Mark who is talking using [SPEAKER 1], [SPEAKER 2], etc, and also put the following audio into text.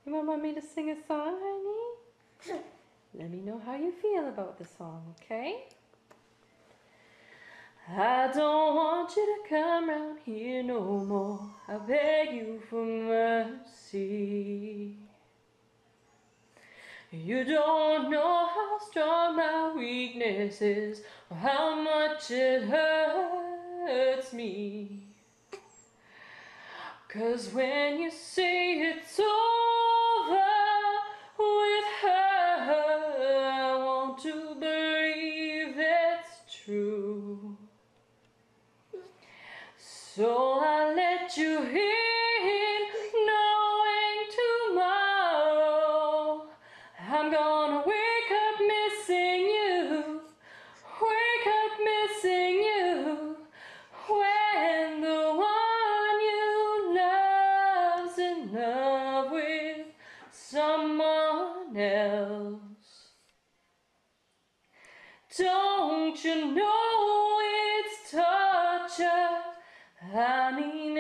[SPEAKER 1] You want me to sing a song, honey? Let me know how you feel about the song, okay? I don't want you to come round here no more. I beg you for mercy. You don't know how strong my weakness is, or how much it hurts me. 'Cause when you say it's over with her, I want to believe it's true. So I let you in, knowing tomorrow I'm gonna wake up missing you, wake up missing you, when the one you love's in love with someone else. Don't you know it's torture? I mean